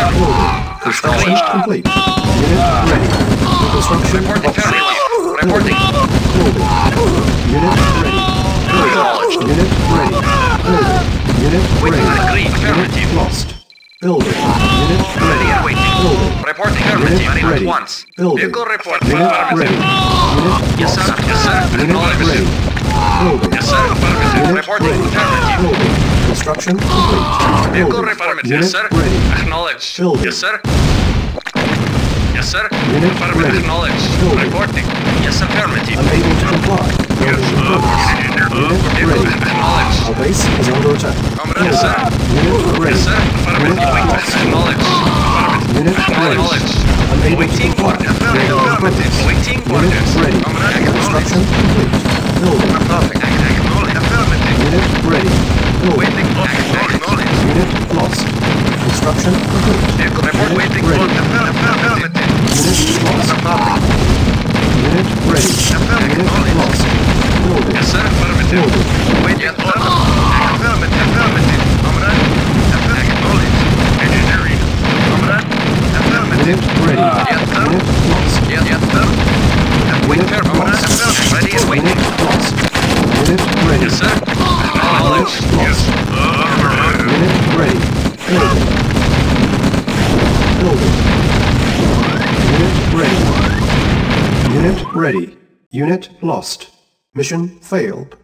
Construction complete. Unit ready. Construction Reporting optional. Reporting. Building. Unit ready. Building. Unit ready. Building. Unit ready. Agreed. Unit Affirmative. lost. Building. Unit ready. Ready and waiting. Building. Reporting Unit affirmative. ready. At once. Building. Vehicle report. Unit ready. Unit Yes, sir. lost. Yes, sir. Unit Acknowledged. ready. Building. Yes, sir. Affirmative. Unit Reporting ready. affirmative. Building. Construction complete. Vehicle Building. requirement. Unit Yes, sir. ready. Acknowledged. Building. Yes, sir. Yes, sir. Unit Affirmative. ready. Acknowledged. Building. Reporting. Yes, affirmative. Unable to comply. Building in progress. Unit Vehicle ready. acknowledged. Our base is under attack. Yes, sir. Unit ready. Yes, sir. Affirmative. Unit Wait. lost. Acknowledged. Affirmative. Unit ready. Acknowledged. Unable to Waiting comply. orders. Building in progress. Waiting Unit orders. ready. Construction complete. Building. Unit ready. Building. Waiting orders. Unit lost. Construction complete. Vehicle report. Unit Waiting ready. orders. Unit lost. Unit ready. Unit lost. Building. Yes, sir. Affirmative. Building. Waiting orders. Affirmative. Comrade. Acknowledged. Engineering. Comrade. Affirmative. Unit ready. Yes, sir. Unit lost. Yes, sir. Wait, Unit comrade. lost. Ready and waiting. Unit lost. Unit ready. Yes, sir. Acknowledged. Yes. Unit ready. Building. Building. Unit ready. Unit ready. Unit lost. Mission failed.